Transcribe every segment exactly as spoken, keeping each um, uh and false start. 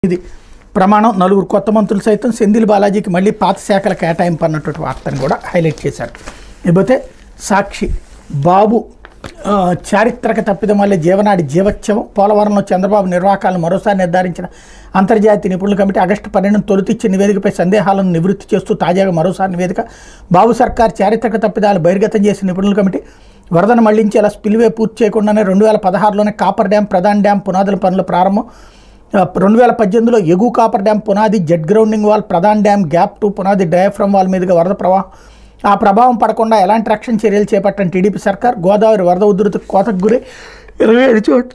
ఎనిమిది ప్రమాణం, నలుగురు కొత్త మంత్రులు సైతం. సెంధిల్ బాలాజీకి మళ్ళీ పాత శాఖల కేటాయింపు అన్నటువంటి వార్తను కూడా హైలైట్ చేశారు. ఇకపోతే సాక్షి, బాబు చారిత్రక తప్పిదం వల్లే జీవనాడి జీవోత్సవం, పోలవరంలో చంద్రబాబు నిర్వాహకాలను మరోసారి నిర్ధారించిన అంతర్జాతీయ నిపుణుల కమిటీ ఆగస్టు పన్నెండున తొలితిచ్చిన నివేదికపై సందేహాలను నివృత్తి చేస్తూ తాజాగా మరోసారి నివేదిక. బాబు సర్కార్ చారిత్రక తప్పిదాలు బహిర్గతం చేసిన నిపుణుల కమిటీ వరదను మళ్లించేలా స్పిల్వే పూర్తి చేయకుండానే రెండు వేల పదహారులోనే కాపర్ డ్యాం, ప్రధాన డ్యాం పునాదుల పనుల ప్రారంభం. రెండు వేల పద్దెనిమిదిలో ఎగు కాపర్ డ్యాం పునాది, జెట్ గ్రౌండింగ్ వాల్, ప్రధాన డ్యాం గ్యాప్ టూ పునాది, డయాఫ్రమ్ వాల్ మీదుగా వరద ప్రవాహం. ఆ ప్రభావం పడకుండా ఎలాంటి రక్షణ చర్యలు చేపట్టిన టీడీపీ సర్కార్. గోదావరి వరద ఉధృతికి కోతకు గురి, ఇరవై ఏడు చోట్ల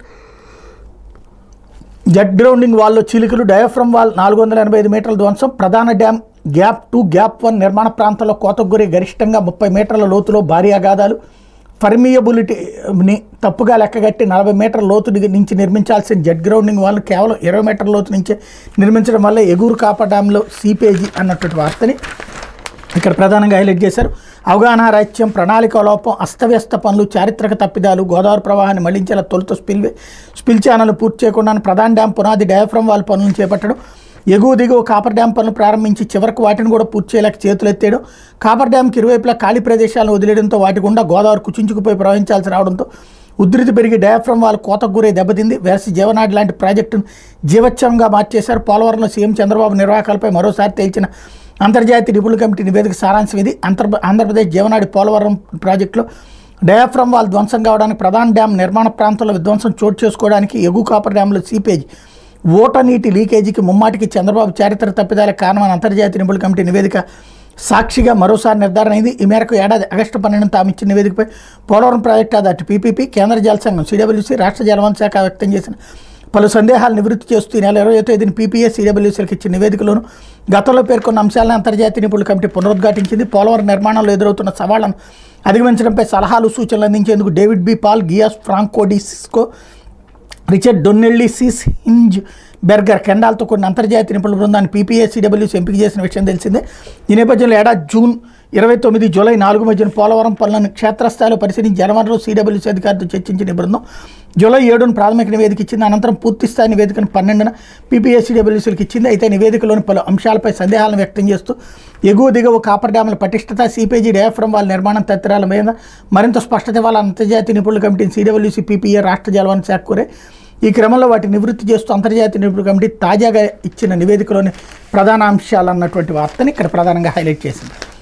జెట్ గ్రౌండింగ్ వాల్లో చీలికలు, డయాఫ్రమ్ వాల్ నాలుగు వందల ఎనభై ఐదు మీటర్ల ధ్వంసం. ప్రధాన dam gap two, gap one నిర్మాణ ప్రాంతంలో కోతకు గురి, గరిష్టంగా ముప్పై మీటర్ల లోతులో భారీ అగాధాలు. పర్మియబిలిటీని తప్పుగా లెక్కగట్టి నలభై మీటర్ల లోతు నుంచి నిర్మించాల్సిన జెట్ గ్రౌండింగ్ వాల్ను కేవలం ఇరవై మీటర్ల లోతు నుంచే నిర్మించడం వల్ల ఎగురు కాపర్ డ్యాంలో సీపేజీ అన్నటువంటి వార్తని ఇక్కడ ప్రధానంగా హైలైట్ చేశారు. అవగాహన రాహిత్యం, ప్రణాళిక లోపం, అస్తవ్యస్త పనులు, చారిత్రక తప్పిదాలు, గోదావరి ప్రవాహాన్ని మళ్లించేలా తొలుత స్పిల్ స్పిల్ ఛానల్ పూర్తి చేయకుండా ప్రధాన డ్యాం పునాది, డయాఫ్రమ్ వాల్ పనులను చేపట్టడం, ఎగువ దిగువ కాపర్ డ్యాం పనులు ప్రారంభించి చివరకు వాటిని కూడా పూర్తి చేయలేక చేతులు ఎత్తేయడం, కాపర్ డ్యాంకి ఇరువైపులా ఖాళీ ప్రదేశాలను వదిలేయడంతో వాటి గుండా గోదావరి కుచించుకుపోయి ప్రవహించాల్సి రావడంతో ఉధృతి పెరిగి డయాఫ్రమ్ వాల్ కోతకు గురై దెబ్బతింది. వేసి జీవనాడి లాంటి ప్రాజెక్టును జీవోత్సవంగా మార్చేశారు. పోలవరంలో సీఎం చంద్రబాబు నిర్వాహకాలపై మరోసారి తేల్చిన అంతర్జాతీయ నిపుణుల కమిటీ నివేదిక సారాంశం ఇది. అంతర్ ఆంధ్రప్రదేశ్ జీవనాడి పోలవరం ప్రాజెక్టులో డయాఫ్రమ్ వాల్ ధ్వంసం కావడానికి, ప్రధాన డ్యాం నిర్మాణ ప్రాంతంలో విధ్వంసం చోటు చేసుకోవడానికి, ఎగు కాపర్ డ్యాంలో సీపేజ్, ఓట నీటి లీకేజీకి ముమ్మాటికి చంద్రబాబు చారిత్రక తప్పిదాలకు కారణమని అంతర్జాతీయ నిపుణుల కమిటీ నివేదిక సాక్షిగా మరోసారి నిర్ధారణ అయింది. ఈ మేరకు ఏడాది ఆగస్టు పన్నెండున తాము ఇచ్చిన నివేదికపై పోలవరం ప్రాజెక్టు అటు పీపీపీ, కేంద్ర జల సంఘం, సిడబ్ల్యూసీ, రాష్ట్ర జలవనరుల శాఖ వ్యక్తం చేసిన పలు సందేహాలు నివృత్తి చేస్తూ ఈ నెల ఇరవై తేదీన పీపీఏ, సిడబ్ల్యూసీలకు ఇచ్చిన నివేదికలోను గతంలో పేర్కొన్న అంశాలను అంతర్జాతీయ నిపుణుల కమిటీ పునరుద్ఘాటించింది. పోలవరం నిర్మాణంలో ఎదురవుతున్న సవాళ్లను అధిగమించడంపై సలహాలు, సూచనలు అందించేందుకు డేవిడ్ బి పాల్, గియాస్ ఫ్రాంకోడిస్కో, రిచర్డ్ డొన్నెల్లి, సిస్ హింజ్ బెర్గర్ కెండాల్తో కొన్ని అంతర్జాతీయ నిపుణుల బృందాన్ని పీపీఏ, సిడబ్ల్యూసీ ఎంపిక చేసిన విషయం తెలిసిందే. ఈ నేపథ్యంలో ఏడాది జూన్ ఇరవై తొమ్మిది జూలై నాలుగు మధ్యన పోలవరం పనులను క్షేత్రస్థాయిలో పరిశీలించి జనవరిలో సిడబ్ల్యూసీ అధికారులతో చర్చించిన బృందం జూలై ఏడున ప్రాథమిక నివేదిక ఇచ్చింది. అనంతరం పూర్తిస్థాయి నివేదికను పన్నెండున పీపీఏ, సిడబ్ల్యూసీలకు ఇచ్చింది. అయితే నివేదికలోని పలు అంశాలపై సందేహాలను వ్యక్తం చేస్తూ ఎగువ దిగువ కాపర్ డ్యాముల పటిష్టత, సీపేజీ, డయాఫ్రమ్ వాల్ నిర్మాణం తదితరాల మీద మరింత స్పష్టత ఇవ్వాలని అంతర్జాతీయ నిపుణుల కమిటీని సిడబ్ల్యూసీ, పీపీఏ, రాష్ట్ర జలవనరుల శాఖ కోరే. ఈ క్రమంలో వాటిని నివృత్తి చేస్తూ అంతర్జాతీయ నిపుణుల కమిటీ తాజాగా ఇచ్చిన నివేదికలోని ప్రధాన అంశాలు అన్నటువంటి వార్తని ఇక్కడ ప్రధానంగా హైలైట్ చేసింది.